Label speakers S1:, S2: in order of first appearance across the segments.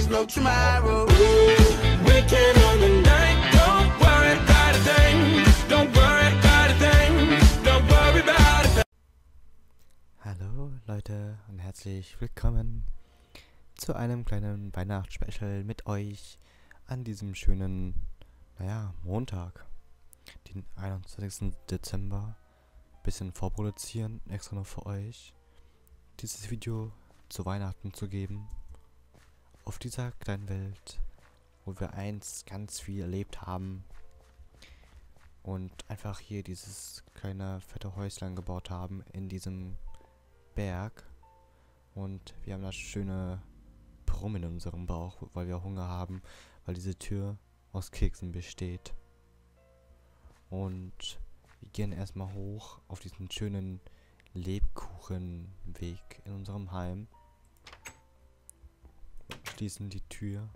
S1: there's no tomorrow. Wicked on the night, don't worry about a thing. Don't worry about a thing. Don't worry about a thing.
S2: Hallo Leute und herzlich willkommen zu einem kleinen Weihnachtsspecial mit euch an diesem schönen, Montag, den 21. Dezember. Bisschen vorproduzieren, extra noch für euch, dieses Video zu Weihnachten zu geben. Auf dieser kleinen Welt, wo wir einst ganz viel erlebt haben und einfach hier dieses kleine fette Häuslein gebaut haben in diesem Berg. Und wir haben das schöne Brummen in unserem Bauch, weil wir Hunger haben, weil diese Tür aus Keksen besteht. Und wir gehen erstmal hoch auf diesen schönen Lebkuchenweg in unserem Heim. Schließen die Tür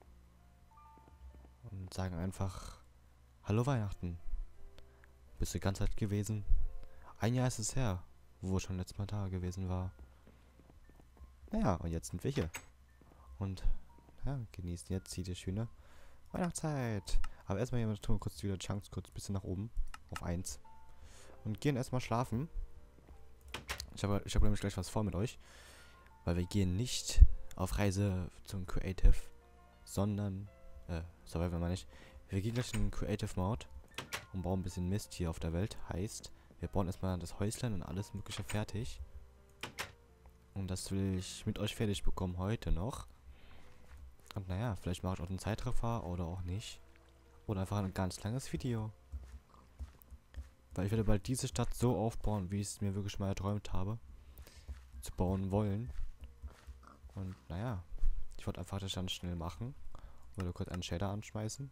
S2: und sagen einfach: Hallo Weihnachten. Bist du ganz alt gewesen? Ein Jahr ist es her, wo ich schon letztes Mal da gewesen war. Naja, und jetzt sind wir hier. Und ja, genießen jetzt die schöne Weihnachtszeit. Aber erstmal hier tun wir kurz wieder Chunks kurz ein bisschen nach oben. Auf 1. Und gehen erstmal schlafen. Ich hab nämlich gleich was vor mit euch. Weil wir gehen nicht auf Reise zum Creative, sondern, Survival meine ich. Wir gehen gleich in den Creative Mode und bauen ein bisschen Mist hier auf der Welt. Heißt, wir bauen erstmal das Häuslein und alles mögliche fertig. Und das will ich mit euch fertig bekommen heute noch. Und naja, vielleicht mache ich auch einen Zeitraffer oder auch nicht. Oder einfach ein ganz langes Video. Weil ich werde bald diese Stadt so aufbauen, wie ich es mir wirklich mal erträumt habe. Zu bauen wollen. Und naja, ich wollte einfach das dann schnell machen. Oder kurz einen Shader anschmeißen.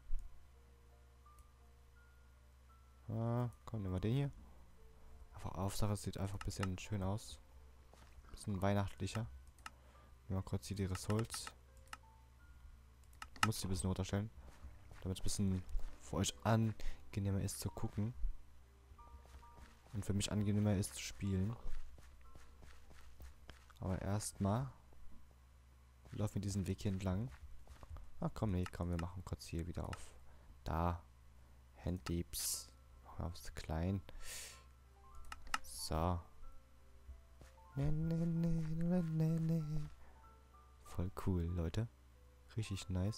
S2: Komm, nehmen wir den hier. Einfach Hauptsache, es sieht einfach ein bisschen schön aus. Bisschen weihnachtlicher. Nehmen wir kurz hier die Results. Muss die ein bisschen runterstellen. Damit es ein bisschen für euch angenehmer ist zu gucken. Und für mich angenehmer ist zu spielen. Aber erstmal laufen wir diesen Weg hier entlang. Ach komm, nee, komm, wir machen kurz hier wieder auf. Da. Handdiebs. Aufs klein. So. Voll cool, Leute. Richtig nice.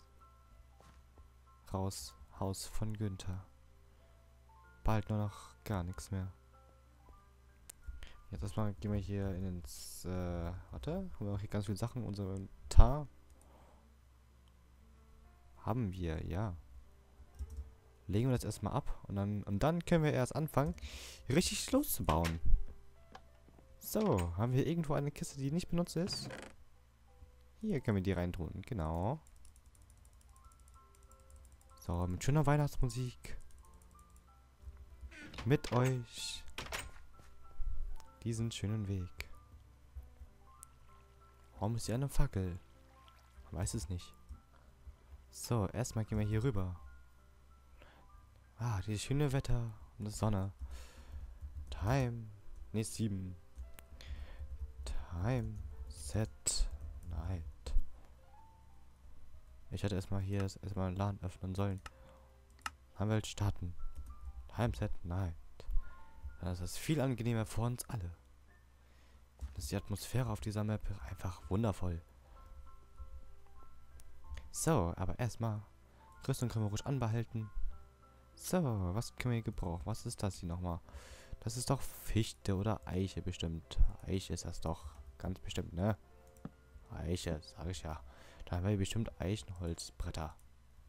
S2: Raus. Haus von Günther. Bald nur noch gar nichts mehr. Jetzt erstmal gehen wir hier ins, warte, haben wir auch hier ganz viele Sachen in unserem Inventar. Haben wir, ja. Legen wir das erstmal ab und dann können wir erst anfangen, richtig loszubauen. So, haben wir irgendwo eine Kiste, die nicht benutzt ist? Hier können wir die reintun, genau. So, mit schöner Weihnachtsmusik. Mit euch. Diesen schönen Weg. Warum ist hier eine Fackel? Man weiß es nicht. So, erstmal gehen wir hier rüber. Ah, dieses schöne Wetter und die Sonne. Time. Ne, 7. Time. Set. Night. Ich hätte erstmal hier erstmal einen Laden öffnen sollen. Anwalt starten. Time Set Night. Dann ist das viel angenehmer für uns alle. Das ist die Atmosphäre auf dieser Map einfach wundervoll. So, aber erstmal Rüstung können wir ruhig anbehalten. So, was können wir gebrauchen? Was ist das hier nochmal? Das ist doch Fichte oder Eiche bestimmt. Eiche ist das doch. Ganz bestimmt, ne? Eiche, sage ich ja. Da haben wir bestimmt Eichenholzbretter.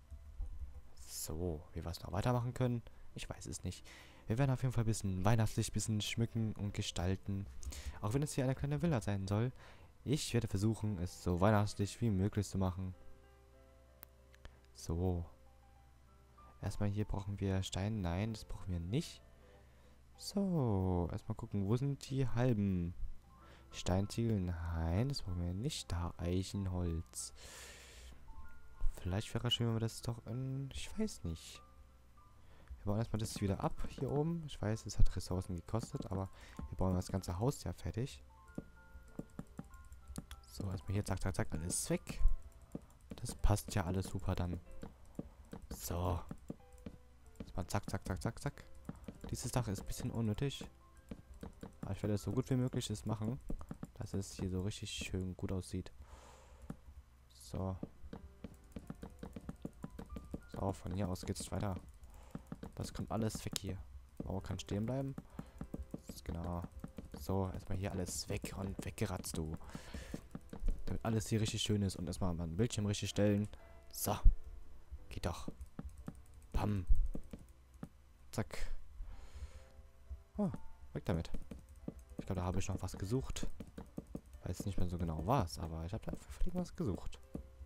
S2: So, wie wir es noch weitermachen können, ich weiß es nicht. Wir werden auf jeden Fall ein bisschen weihnachtlich, ein bisschen schmücken und gestalten. Auch wenn es hier eine kleine Villa sein soll. Ich werde versuchen, es so weihnachtlich wie möglich zu machen. So. Erstmal hier brauchen wir Stein. Nein, das brauchen wir nicht. So, erstmal gucken, wo sind die halben Steinziegel? Nein, das brauchen wir nicht. Da, Eichenholz. Vielleicht wäre es schön, wenn wir das doch in... Ich weiß nicht. Wir bauen erstmal das wieder ab, hier oben. Ich weiß, es hat Ressourcen gekostet, aber wir bauen das ganze Haus ja fertig. So, erstmal hier, zack, zack, zack, alles weg. Das passt ja alles super dann. So. Jetzt mal zack, zack, zack, zack, zack. Dieses Dach ist ein bisschen unnötig. Aber ich werde es so gut wie möglich es machen, dass es hier so richtig schön gut aussieht. So. So, von hier aus geht's weiter. Das kommt alles weg hier. Mauer kann stehen bleiben. Genau. So, erstmal hier alles weg und weggeratzt, du. Damit alles hier richtig schön ist. Und erstmal mein Bildschirm richtig stellen. So. Geht doch. Pam. Zack. Oh, weg damit. Ich glaube, da habe ich noch was gesucht. Weiß nicht mehr so genau was, aber ich habe da auf jeden Fall was gesucht.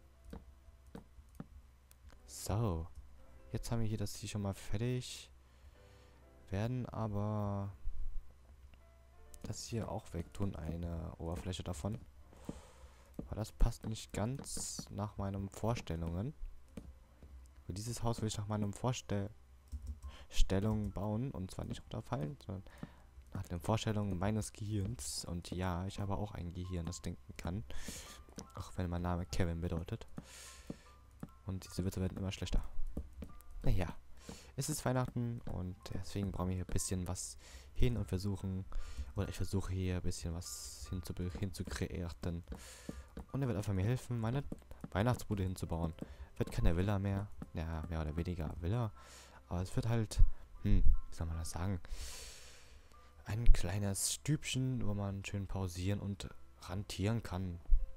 S2: So. Jetzt haben wir hier das hier schon mal fertig. Werden aber das hier auch wegtun, eine Oberfläche davon. Aber das passt nicht ganz nach meinen Vorstellungen. Für dieses Haus will ich nach meinen Vorstellungen bauen. Und zwar nicht runterfallen, sondern nach den Vorstellungen meines Gehirns. Und ja, ich habe auch ein Gehirn, das denken kann. Auch wenn mein Name Kevin bedeutet. Und diese Witze werden immer schlechter. Naja, es ist Weihnachten und deswegen brauchen wir hier ein bisschen was hin und versuchen, oder ich versuche hier ein bisschen was hinzukreieren. Und er wird einfach mir helfen, meine Weihnachtsbude hinzubauen. Wird keine Villa mehr, ja, mehr oder weniger Villa, aber es wird halt, wie soll man das sagen, ein kleines Stübchen, wo man schön pausieren und rantieren kann.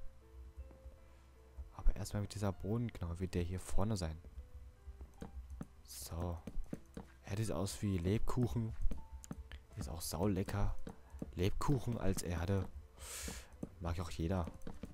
S2: Aber erstmal mit dieser Boden, genau, wird der hier vorne sein. So. Er sieht aus wie Lebkuchen. Ist auch saulecker. Lebkuchen als Erde. Mag auch jeder.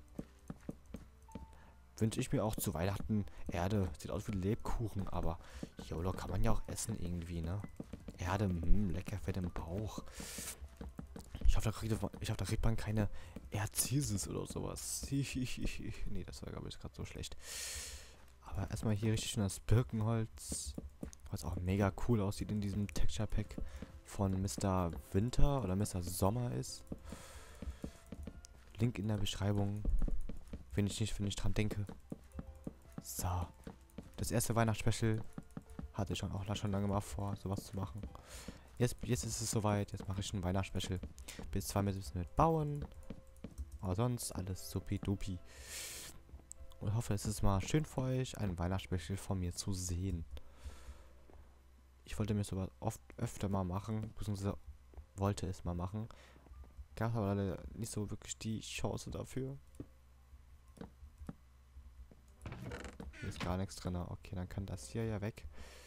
S2: Wünsche ich mir auch zu Weihnachten. Erde. Sieht aus wie Lebkuchen, aber YOLO kann man ja auch essen irgendwie, ne? Erde, lecker fett im Bauch. Ich hoffe, da kriegt man keine Erzieses oder sowas. Nee, das war, glaube ich, gerade so schlecht. Aber erstmal hier richtig schön das Birkenholz. Was auch mega cool aussieht in diesem Texture Pack von Mr. Winter oder Mr. Sommer ist. Link in der Beschreibung. Wenn ich dran denke. So. Das erste Weihnachtsspecial hatte ich schon lange mal vor, sowas zu machen. Jetzt ist es soweit. Jetzt mache ich ein Weihnachtsspecial. Bis 2 müssen wir bauen. Aber sonst alles supi-dupi. Und hoffe, es ist mal schön für euch, ein Weihnachtsspecial von mir zu sehen. Ich wollte mir sowas öfter mal machen, beziehungsweise wollte es mal machen. Gab aber leider nicht so wirklich die Chance dafür. Hier ist gar nichts drin. Okay, dann kann das hier ja weg.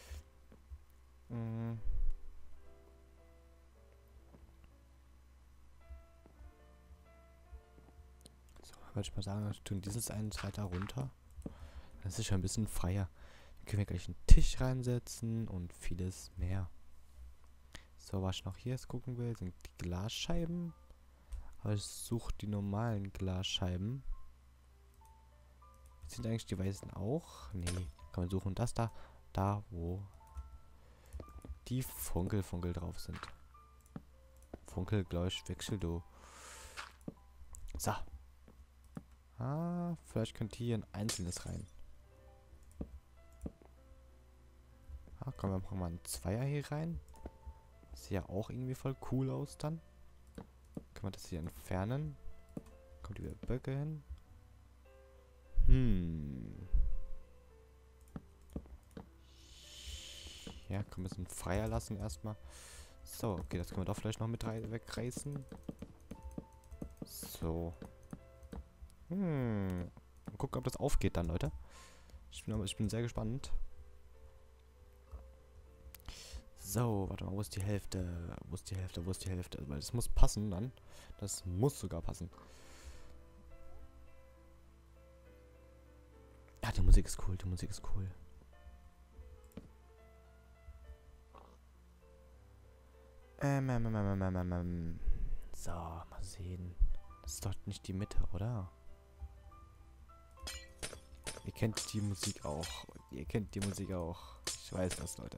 S2: So, würde ich mal sagen, wir tun dieses einen Teil da runter. Das ist schon ein bisschen freier. Dann können wir gleich einen Tisch reinsetzen und vieles mehr. So, was ich noch hier jetzt gucken will, sind die Glasscheiben. Aber ich suche die normalen Glasscheiben. Sind eigentlich die weißen auch? Nee. Komm, wir suchen das da. Da, wo die Funkel drauf sind. Funkel, gleich wechsel du. So. Ah, vielleicht könnt ihr hier ein einzelnes rein. Ah, komm, wir machen mal einen Zweier hier rein. Sieht ja auch irgendwie voll cool aus dann. Können wir das hier entfernen? Kommt wieder Böcke hin. Ja, können wir es ein freier lassen erstmal. So, okay, das können wir doch vielleicht noch mit wegreißen. So. Mal gucken, ob das aufgeht dann, Leute. Ich bin sehr gespannt. So, warte mal, wo ist die Hälfte? Wo ist die Hälfte? Wo ist die Hälfte? Weil das muss passen dann. Das muss sogar passen. Ja, die Musik ist cool, die Musik ist cool. So, mal sehen. Das ist doch nicht die Mitte, oder? Ihr kennt die Musik auch. Ihr kennt die Musik auch. Ich weiß das, Leute.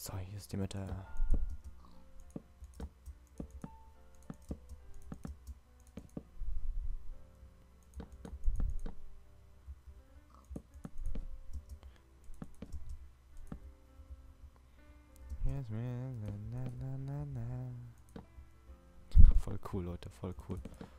S2: So, hier ist die Mitte. Yes, man, na, na, na, na. Voll cool, Leute, voll cool.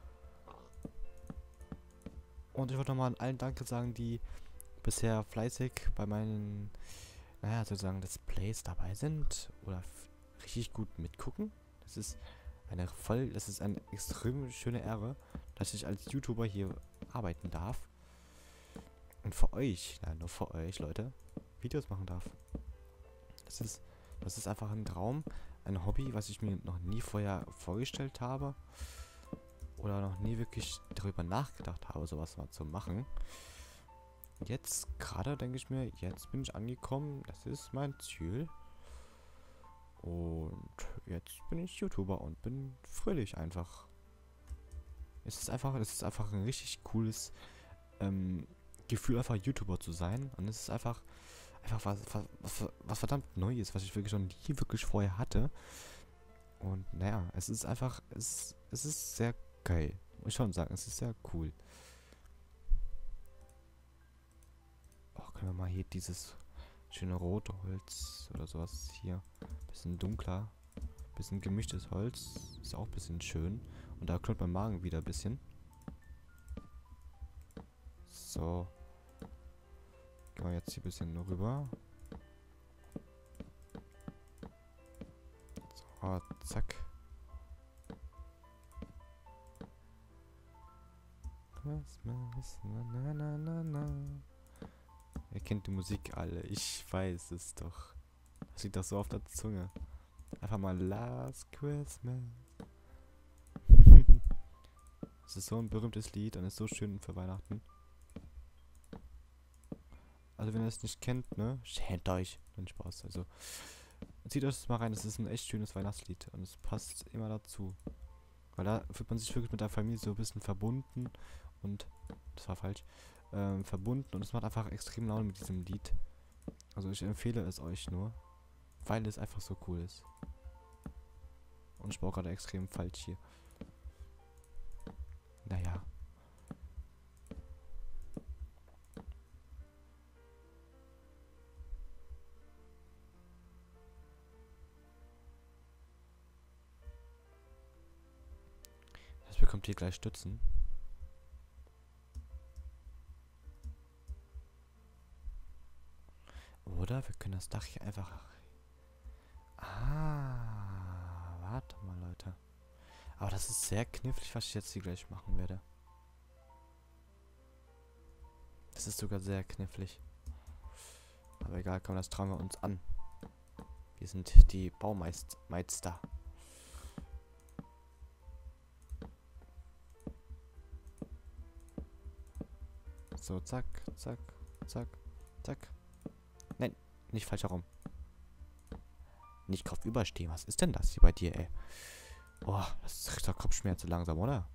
S2: Und ich wollte nochmal an allen Danke sagen, die bisher fleißig bei meinen, naja, sozusagen Let's Plays dabei sind oder richtig gut mitgucken. Das ist eine extrem schöne Ehre, dass ich als YouTuber hier arbeiten darf. Und für euch, nein, nur für euch, Leute, Videos machen darf. Das ist einfach ein Traum, ein Hobby, was ich mir noch nie vorher vorgestellt habe. Oder noch nie wirklich darüber nachgedacht habe, sowas mal zu machen. Jetzt gerade denke ich mir, jetzt bin ich angekommen, das ist mein Ziel. Und jetzt bin ich YouTuber und bin fröhlich einfach. Es ist einfach ein richtig cooles Gefühl, einfach YouTuber zu sein. Und es ist einfach was verdammt Neues, was ich wirklich noch nie wirklich vorher hatte. Und naja, es ist sehr geil. Muss ich schon sagen, es ist sehr cool. Oh, können wir mal hier dieses schöne rote Holz oder sowas hier. Bisschen dunkler. Bisschen gemischtes Holz. Ist auch ein bisschen schön. Und da knurrt mein Magen wieder ein bisschen. So. Gehen wir jetzt hier ein bisschen rüber. So, zack. Christmas, na na na na na. Ihr kennt die Musik alle, ich weiß es doch. Das liegt doch so auf der Zunge. Einfach mal Last Christmas. Es ist so ein berühmtes Lied und ist so schön für Weihnachten. Also wenn ihr es nicht kennt, ne, schämt euch. Dann Spaß. Also zieht euch das mal rein, es ist ein echt schönes Weihnachtslied und es passt immer dazu. Weil da fühlt man sich wirklich mit der Familie so ein bisschen verbunden und, das war falsch, verbunden und es macht einfach extrem Laune mit diesem Lied. Also ich empfehle es euch nur, weil es einfach so cool ist. Und ich baue gerade extrem falsch hier. Naja. Das bekommt hier gleich Stützen. Oder wir können das Dach hier einfach... Ah, warte mal, Leute. Aber das ist sehr knifflig, was ich jetzt hier gleich machen werde. Das ist sogar sehr knifflig. Aber egal, komm, das trauen wir uns an. Wir sind die Baumeister. So, zack, zack, zack, zack. Nein, nicht falsch herum. Nicht kopfüber stehen. Was ist denn das hier bei dir, ey? Boah, das ist doch Kopfschmerzen langsam, oder?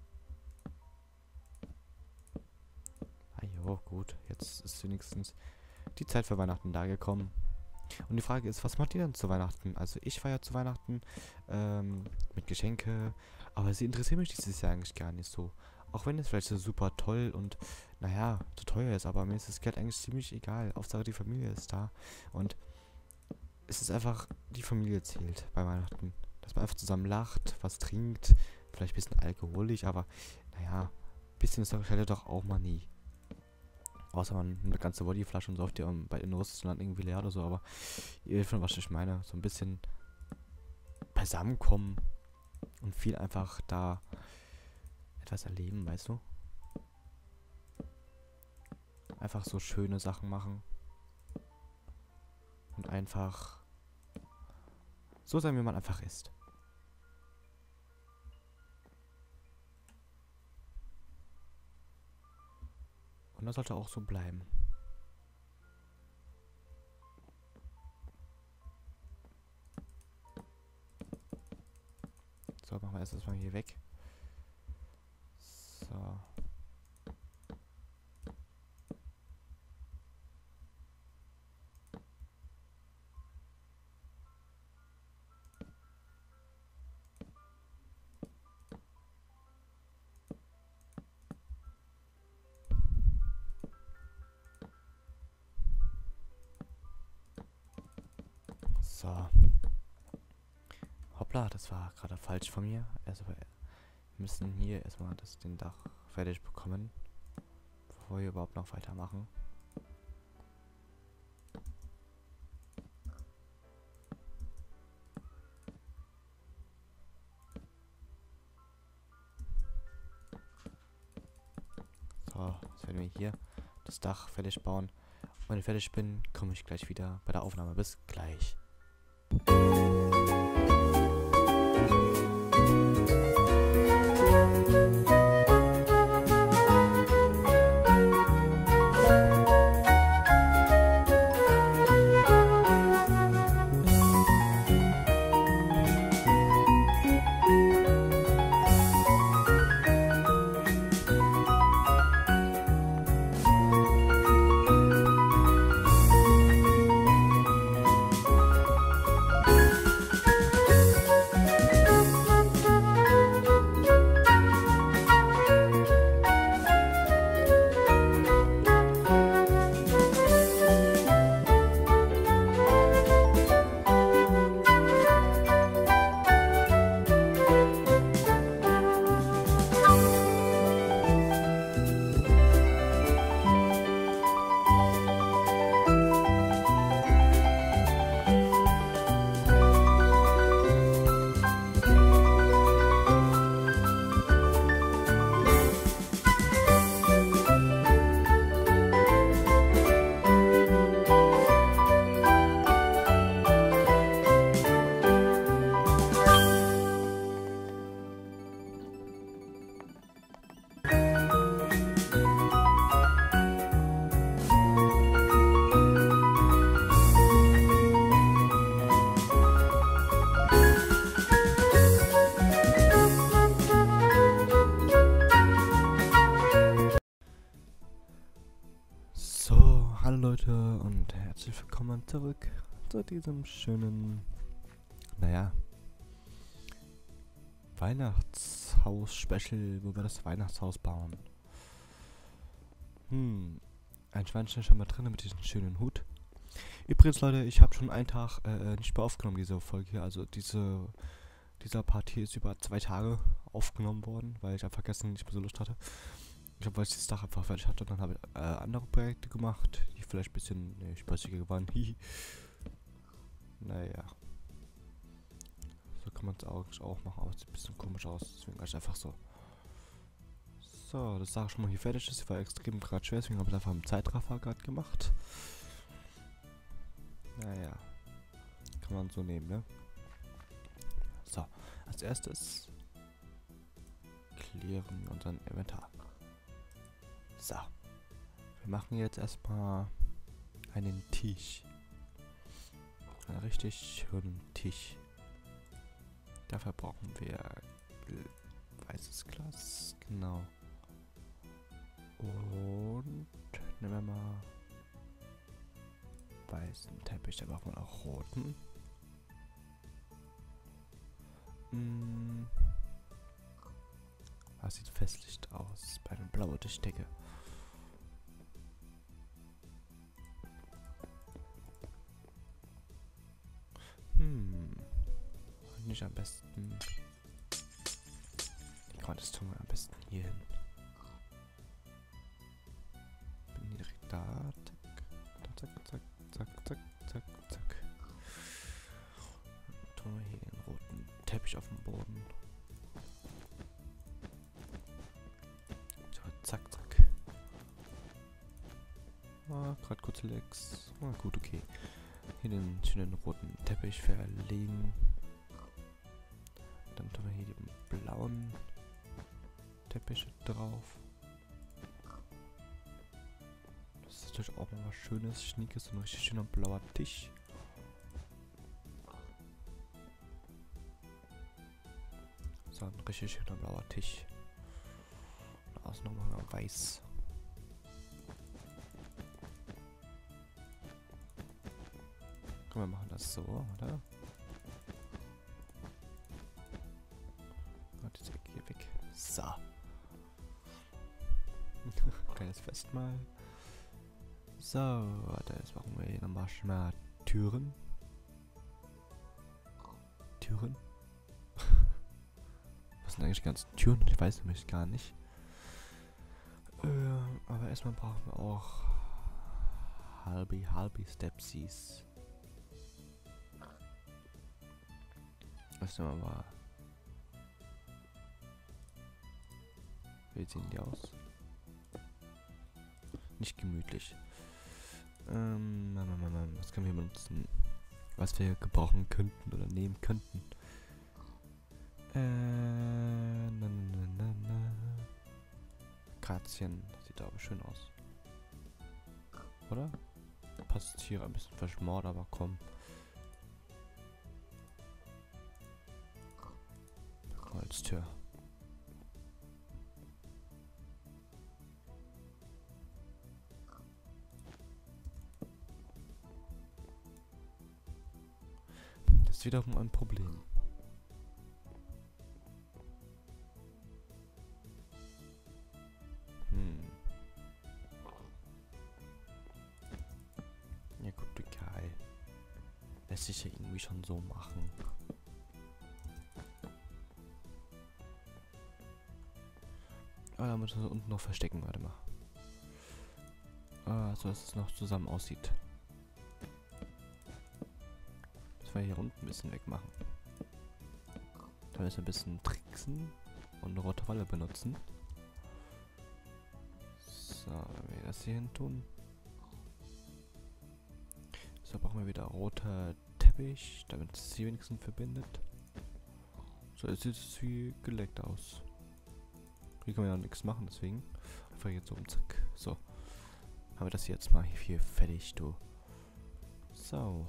S2: Ah jo, gut. Jetzt ist wenigstens die Zeit für Weihnachten da gekommen. Und die Frage ist, was macht ihr denn zu Weihnachten? Also ich feiere zu Weihnachten mit Geschenke, aber sie interessieren mich dieses Jahr eigentlich gar nicht so. Auch wenn es vielleicht so super toll und, naja, zu teuer ist, aber mir ist das Geld eigentlich ziemlich egal. Hauptsache die Familie ist da. Und es ist einfach, die Familie zählt bei Weihnachten. Dass man einfach zusammen lacht, was trinkt, vielleicht ein bisschen alkoholisch, aber, naja, ein bisschen ist doch auch mal nie. Außer man nimmt eine ganze Bodyflasche und sauft die bei in Russland irgendwie leer oder so, aber ihr wisst schon, was ich meine. So ein bisschen beisammenkommen und viel einfach da etwas erleben, weißt du? Einfach so schöne Sachen machen. Und einfach so sein, wie man einfach ist. Und das sollte auch so bleiben. So, machen wir erst mal hier weg. So. So. Hoppla, das war gerade falsch von mir. Also, wir müssen hier erstmal den Dach fertig bekommen, bevor wir überhaupt noch weitermachen. So, jetzt werden wir hier das Dach fertig bauen. Und wenn ich fertig bin, komme ich gleich wieder bei der Aufnahme. Bis gleich. So, hallo Leute und herzlich willkommen zurück zu diesem schönen, naja, Weihnachtshaus-Special, wo wir das Weihnachtshaus bauen. Ein Schweinchen schon mal drin mit diesem schönen Hut. Übrigens Leute, ich habe schon einen Tag nicht mehr aufgenommen, diese Folge hier. Also dieser Part hier ist über 2 Tage aufgenommen worden, weil ich einfach gestern nicht mehr so Lust hatte. Ich glaube, weil ich das Dach einfach fertig hatte, dann habe ich andere Projekte gemacht, die vielleicht ein bisschen spaßiger waren. Naja. So kann man es auch machen, aber es sieht ein bisschen komisch aus, deswegen gleich einfach so. So, das Dach schon mal hier fertig ist, war extrem gerade schwer, deswegen habe ich einfach im Zeitraffer gerade gemacht. Naja. Kann man so nehmen, ne? So, als erstes klären wir unseren Inventar. So, wir machen jetzt erstmal einen Tisch. Einen richtig schönen Tisch. Dafür brauchen wir weißes Glas, genau. Und nehmen wir mal weißen Teppich, da brauchen wir auch roten. Das sieht festlich aus bei einer blauen Tischdecke. Nicht am besten. Die Quantes tun wir am besten hier hin. Bin hier direkt da. Zack, zack, zack, zack, zack, zack. Dann tun wir hier den roten Teppich auf dem Boden. So, zack, zack. Gerade kurze Legs. Gut, okay. Hier den schönen roten Teppich verlegen. Dann tun wir hier die blauen Teppiche drauf. Das ist natürlich auch mal was Schönes, Schniekes, ein richtig schöner blauer Tisch. So, ein richtig schöner blauer Tisch. Und außen nochmal weiß. Komm, wir machen das so, oder? Das hier weg. So. Kleines Festmahl. So, warte, jetzt machen wir hier nochmal schon mal Türen. Türen? Was sind eigentlich die ganzen Türen? Ich weiß nämlich gar nicht. Aber erstmal brauchen wir auch halbe Stepsies. Was nehmen wir mal? Wie sehen die aus? Nicht gemütlich. Was können wir benutzen? Was wir gebrauchen könnten oder nehmen könnten? Grazien. Sieht aber schön aus. Oder? Passt hier ein bisschen verschmort, aber komm. Holztür. Das ist wiederum ein Problem. Ja gut, egal. Lässt sich ja irgendwie schon so machen. Ah, da müssen wir unten noch verstecken, warte mal. So dass es noch zusammen aussieht. Müssen wir hier unten ein bisschen wegmachen. Dann müssen wir ein bisschen tricksen und eine rote Walle benutzen. So, wenn wir das hier hin tun. So, brauchen wir wieder roter Teppich, damit es sie wenigstens verbindet. So, jetzt sieht es wie geleckt aus. Hier kann man ja noch nichts machen, deswegen. Einfach jetzt so zack. So. Haben wir das jetzt mal hier fertig, du. So.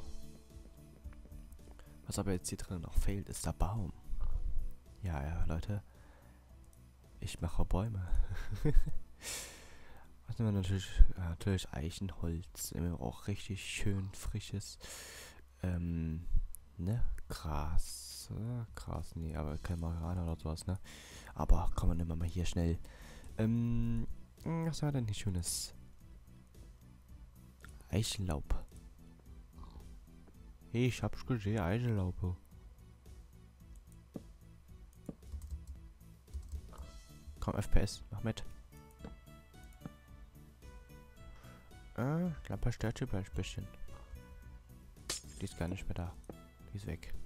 S2: Was aber jetzt hier drin noch fehlt, ist der Baum. Ja, Leute. Ich mache Bäume. Was nehmen wir natürlich Eichenholz. Nehmen wir auch richtig schön frisches. Ne? Gras. Gras, nee, aber kein Marihuana oder sowas, ne? Aber komm, dann nehmen wir mal hier schnell. Was war denn nicht schönes? Eichenlaub. Hey, ich hab's gesehen, Eichenlaub. Komm, FPS, mach mit. Lampe stört sich ein bisschen. Die ist gar nicht mehr da. Die ist weg.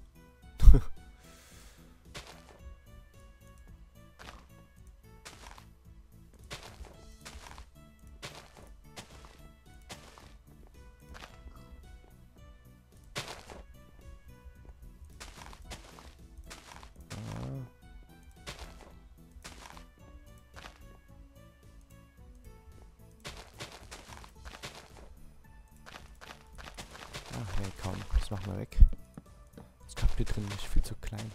S2: Ach nee, komm, das machen wir weg. Das klappt hier drin nicht, viel zu klein.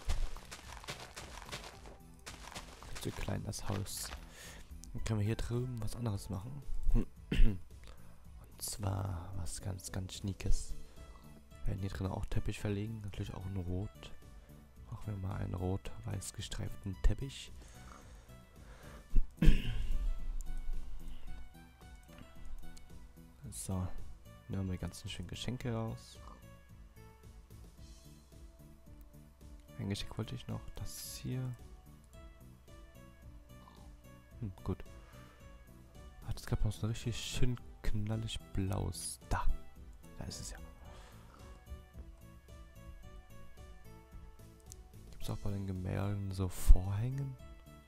S2: Viel zu klein das Haus. Dann können wir hier drüben was anderes machen. Und zwar was ganz Schniekes. Wir werden hier drin auch Teppich verlegen, natürlich auch in Rot. Machen wir mal einen rot-weiß gestreiften Teppich. So. Nehmen wir die ganzen schönen Geschenke raus. Ein Geschenk wollte ich noch. Das hier. Gut. Hat es gab noch so ein richtig schön knallig blaues. Da ist es ja. Gibt es auch bei den Gemälden so Vorhängen?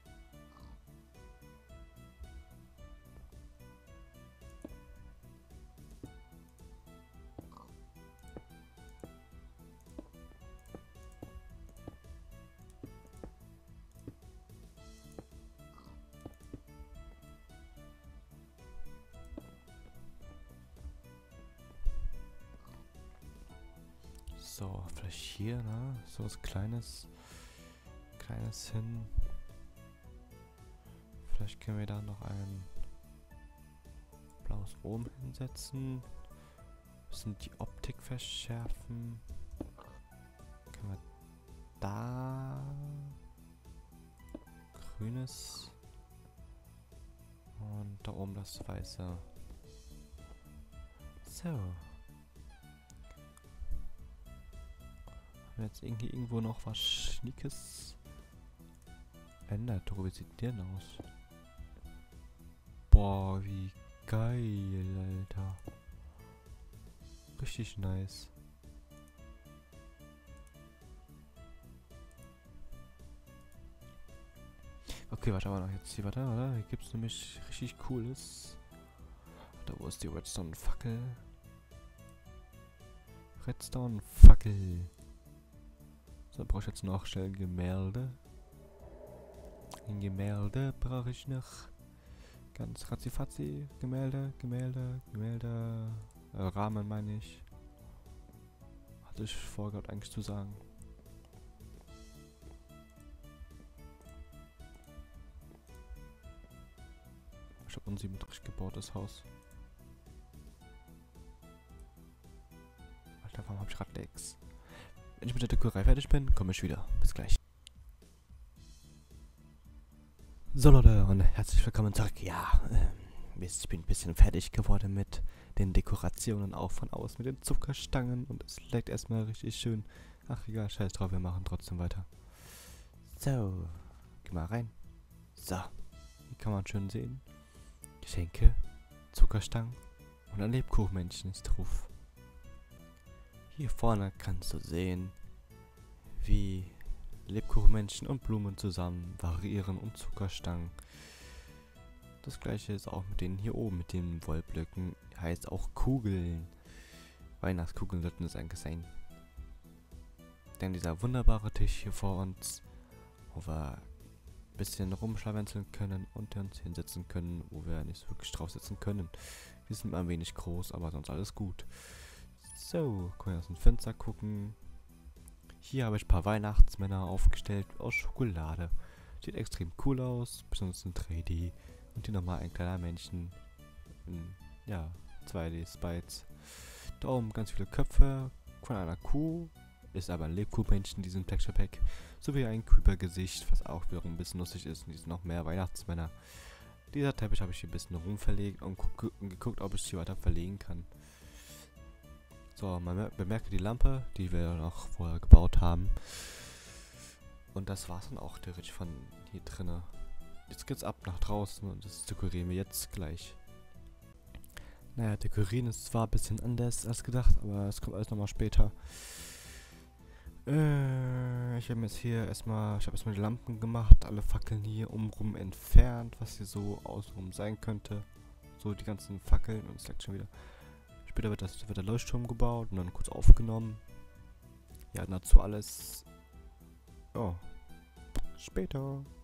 S2: So, vielleicht hier, ne? So was Kleines hin. Vielleicht können wir da noch ein blaues oben hinsetzen. Müssen die Optik verschärfen. Können wir da grünes und da oben das weiße. So. Jetzt irgendwie irgendwo noch was Schniekes ändert. Wie sieht der denn aus? Boah, wie geil, Alter. Richtig nice. Okay, warte mal noch jetzt hier, warte. Hier gibt es nämlich richtig cooles. Da, wo ist die Redstone-Fackel? Redstone-Fackel. So, brauche ich jetzt noch schnell ein Gemälde. Ein Gemälde brauche ich noch. Ganz ratzifatzi. Gemälde. Rahmen meine ich. Hatte ich vorgehabt eigentlich zu sagen. Ich habe unsymmetrisch gebautes Haus. Alter, warum habe ich gerade Legs? Wenn ich mit der Dekorei fertig bin, komme ich wieder. Bis gleich. So Leute und herzlich willkommen zurück. Ja, ich bin ein bisschen fertig geworden mit den Dekorationen, auch von außen mit den Zuckerstangen und es leckt erstmal richtig schön. Ach egal, scheiß drauf, wir machen trotzdem weiter. So, geh mal rein. So, hier kann man schön sehen. Geschenke, Zuckerstangen und ein Lebkuchenmännchen ist drauf. Hier vorne kannst du sehen, wie Lebkuchenmännchen und Blumen zusammen variieren und Zuckerstangen. Das gleiche ist auch mit denen hier oben, mit den Wollblöcken, heißt auch Kugeln. Weihnachtskugeln sollten es eigentlich sein. Dann dieser wunderbare Tisch hier vor uns, wo wir ein bisschen rumschlawenzeln können und uns hinsetzen können, wo wir nicht wirklich drauf sitzen können. Wir sind ein wenig groß, aber sonst alles gut. So, können wir aus dem Fenster gucken. Hier habe ich ein paar Weihnachtsmänner aufgestellt aus Schokolade. Sieht extrem cool aus, besonders in 3D. Und hier nochmal ein kleiner Männchen in, ja, 2D-Spites. Da oben ganz viele Köpfe von einer Kuh. Ist aber ein Lebkuchenmännchen in diesem Texture Pack. Sowie ein Creeper-Gesicht, was auch wiederum ein bisschen lustig ist. Und hier sind noch mehr Weihnachtsmänner. Dieser Teppich habe ich hier ein bisschen rumverlegt und geguckt, ob ich sie weiter verlegen kann. So, man bemerke die Lampe, die wir noch vorher gebaut haben. Und das war's dann auch theoretisch von hier drinnen. Jetzt geht's ab nach draußen und das dekorieren wir jetzt gleich. Naja, dekorieren ist zwar ein bisschen anders als gedacht, aber es kommt alles nochmal später. Ich habe jetzt hier erstmal die Lampen gemacht, alle Fackeln hier umrum entfernt, was hier so außenrum sein könnte. So die ganzen Fackeln und es leckt schon wieder. Später wird der Leuchtturm gebaut und dann kurz aufgenommen. Ja, dazu alles. Oh, später.